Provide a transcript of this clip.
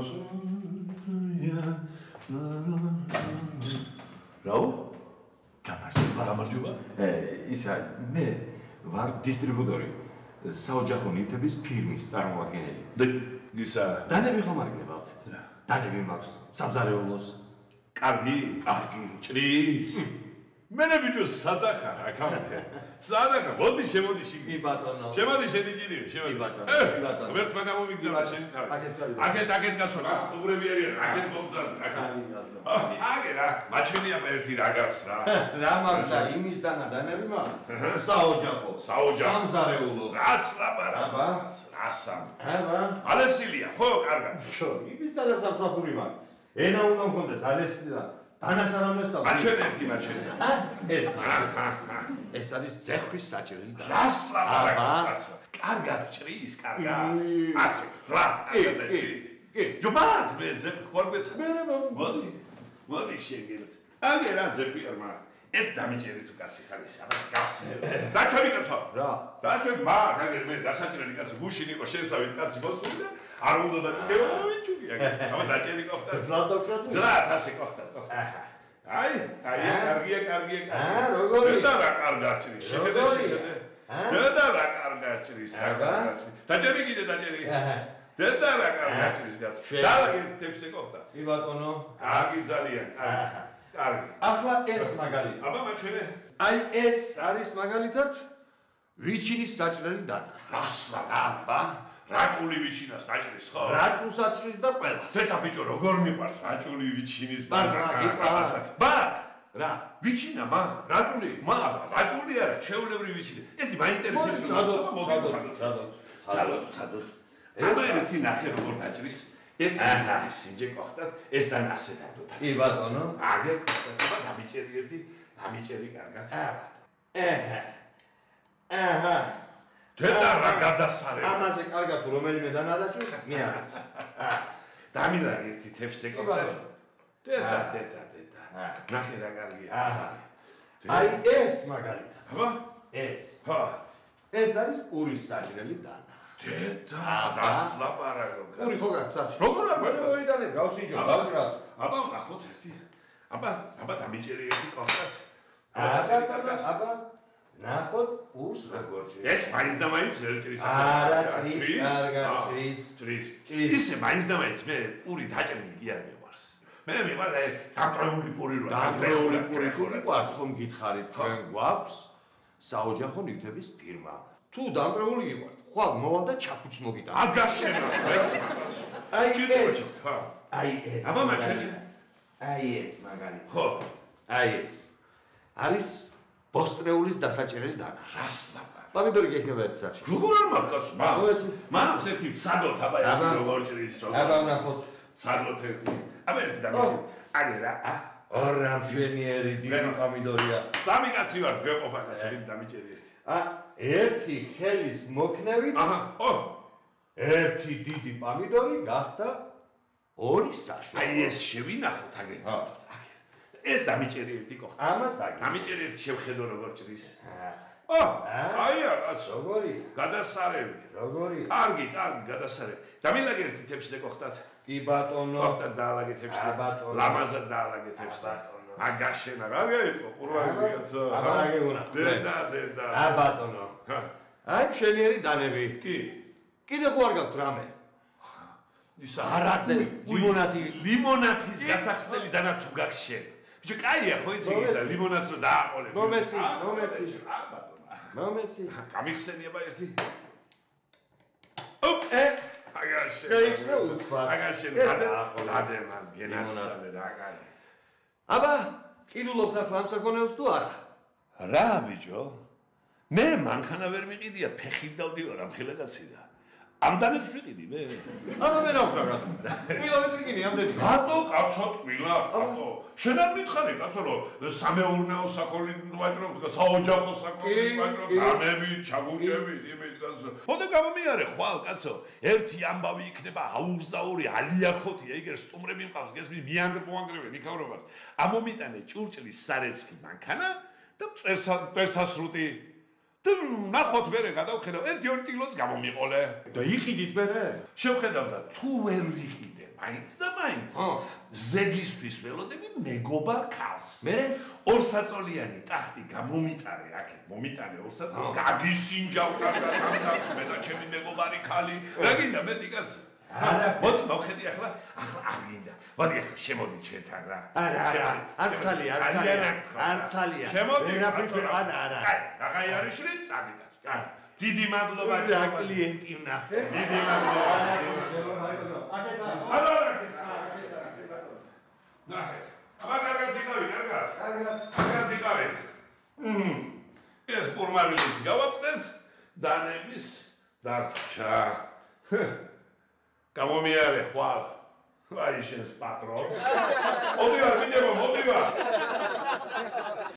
რაო? გამარჯობა. ისა მე ვარ დისტრიბუტორი საოჯახო ნივთების ფირმის წარმოადგენელი. ისა დანები ხომ არ გნებავთ? დანები მაქვს სამზარეულოს. კარგი, ჭრის. მენე ბიჭო სადახარ აკამეთე. სადახარ, მოდი შემოდი შიგნით. კი ბატონო. შემოდი შედიჭირია, შემოდი. კი ბატონო. ვერც მაგამომიგზავნა შენი თავი. აკეთ კაცო, რა სტუმრები არიან, აკეთ მომძალე. აგე რა, მაჩვენია ერთი რა გაქვს რა. რა მაქვს და იმის დანა დანები მაქვს? საოჯახო. სამზარეულოს. რას ლაპარაკ? აბა, რასამ? აბა. ალესილია, ხო, კარგად. შო, იმის დანა სამსახური მაქვს. ენა უნდა მქონდეს ალესილია. დანას არ ამესწავლე. მაჩვენე. ეს არის ძეხვის საჭრელი და რას ლაპარაკ კაცო? კარგად ჭრის, კარგად. ასე გძრათ, კარგად ჭრის. კი, ჯობათ, მე ძეხი ხوار მეცა. მოდი. მოდი შეგერც. აგე რა ძეხვი არ მაგ. ეს დამიჭერით უკაცი ხალის, აბა გავსი. დაშვები კაცო. რა? დაშვები მაგ, აგერ მე დასაჭრელი კაცო, გუშინ იყო შესავით კაცი მოსული და არ უნდა დაჭერე, ვიჩუგი აგე. აბა დაჭერი ყავდა. ზლად დავჭრათ? ზლად ასე ყავდა. აი, კარგია. როგორი? და რა კარგად ჭრის. შეხედე. და რა კარგად ჭრის. დაჭერი კიდე დაჭერი. და რა კარგად ჭრის კაცო. დააგეთ თემს ეკავდათ. კი ბატონო. კარგი ძალიან. კარგი. ახლა ეს მაგალითად. აბა მაჩვენე. აი ეს არის მაგალითად ვიჩინის საჭრელი დანა. რასლა აბა? რაჭული ვიჩინას დაჭრის ხო? რაჭულს აჭრის და ყველას. ზეთა ბიჭო როგორ მიყვარს რაჭული ვიჩინის დანა? ბა რა? ვიჩინა მა? რაჭული? მა რაჭული არა, ჩვეულებრივი ვიჩინე. ეს მაინტერესებს. ცადოთ. ერთი ნახე როგორ დაჭრის. ეს არის სინჯე ყავდათ, ეს და ასე დავდოთ. კი ბატონო. აგე ყავდათ, დამიჭერი ერთი, დამიჭერი კარგად. დედა რა გადასარევი. ამაზე კარგად რომელიმე დანა დაჭრის, მე არაც. დამინდა ერთი თემს ეკავდათ. დედა. ნახე რა კარგია. აი ეს მაგალითად. აბა? ეს. ჰა. ეს არის პურის საჭრელი დანა. დედა, რას ლაპარაკობ? პური ხო გაქვს საჭრელი? როგორ არ მაქვს? მოიდანე გავსინჯო, დავჭრა. აბა, ნახოთ ერთი. აბა დამიჭერი ერთი ყავდათ. აბა. ნახოთ პურს როგორ ჭრის. ეს მაინც და მაინც ვერ ჭრის. არა ჭრის, კარგად ჭრის. ისე მაინც და მაინც მე პური დაჭრილი კი არ მიყვარს. მე მიყვარს ეს გამყიდველი პური რა. გამყიდველი პური გიყვართ ხომ გითხარით ჩვენ გვაქვს საოჯახო ნივთების ფირმა. თუ გამყიდველი გიყვართ, ხვალ მოვალ და ჩაფუჭს მოგიტან. აგაშენა მე. აი ეს. აი ეს. აბა მაჩვენე. აი ეს მაგალითად. ხო. აი ეს. არის ბოსტრეულის დასაჭრელი დანა. რას ლაპარაკ? პამიდორი გექნება ერთ საათში. როგორ არ მაგაც? მამაც ერთი ცადოთ, აბა როგორ ჭრის როგორ. აბა ნახოთ. ცადოთ ერთი. აბა ერთი დამიჭერი. აგე რა? ორამჟენიერი დიდი პამიდორია. სამი კაცი ვარ, გვეყოფა კაცი, დამიჭერი ერთი. ერთი ხელის მოქნევით. ერთი დიდი პამიდორი გახდა ორი საშვი. აი ეს შევინახოთ აგერ. ეს დამიჭერი ერთი ყავდა. ამას დაგი. დამიჭერი ერთი შევხედო როგორ ჭრის. აი კაცო. როგორი? გადასარევი. როგორი? კარგი, გადასარევი. დამილაგე ერთი თემსზე ყავდათ. კი ბატონო. ყავდათ დაალაგე თემსზე. ლამაზად დაალაგე თემსზე. აგაშენა, რა გაიწყო პურმარილს კაცო. აბა რა გეუბნა? დედა. ბატონო. აი შენიერი დანები. კი. კიდე ხო არ გაქვთ რამე? ისა არაძე ლიმონათის გასახსნელი დანა თუ გაქვს შენ. ბიჭო, კაია ხო იცი ისა ლიმონათს რო დააყოლებ. მომეცი. გამიხსენია ბა ერთი. გაიხსნა უცბად. ადემან გენაცალე რა კაი. აბა, კილულობ ახლა ამ საქონელს თუ არა? რა ბიჭო? მე მანქანა ვერ მიყიდია, ფეხით დავდივარ ამ ხელაკაციდან. ამ დანებს ვიყიდი მე. აბა მე რა ვქნა გასულ. ყილა ვიყიდი ამდენი. რატო კაცო ყილა? რატო? შენ არ მითხარი კაცო რომ სამეურნეო საქონლით ვაჭრობ, საოჯახო საქონლით ვაჭრობ, დანები, ჩაგუჭები, იმით კაცო. ხოდა გამომიარე ხვალ კაცო. ერთი ამბავი იქნება აურზაური, ალიახოთია, იგერ სტუმრები მყავს, გესმის მიანგრევენ იქავრობას. ამომიტანე ჭურჭლის სარეცხი მანქანა და წერსასრუტი. და ნახოთ მერე გადავხედავ, ერთი-ორი ტილოც გამომიყოლე. და იყიდით მერე? შევხედავ და თუ ვერ ვიყიდე, მაინც და მაინც ზეგისთვის ველოდები მეგობარ ქალს. მე ორსაწოლიანი ტახტი გამომიტარე აქეთ, მომიტარე ორსაწოლი, გაგისინჯავ თანდაც მე და ჩემი მეგობარი ქალი. რა გინდა მეტი კაცი? მოდი მოვხედი ახლა არ გინდა. მოდი ახლა შემოდი ჩვენთან რა. არა, არცალია. შემოდი, არა. რაღაცა არის შრი, წადიდა. დიდი მადლობა რა კლიენტი ვნახე. დიდი მადლობა. ნახეთ. აბა კარგად იყავი, კარგად იყავი. ეს პურმარილს გავაწყეთ, დანების დარჩა. გამომიარე ხვალ. აი შენს პატრონს. მოდივარ, მინებო, მოდივარ.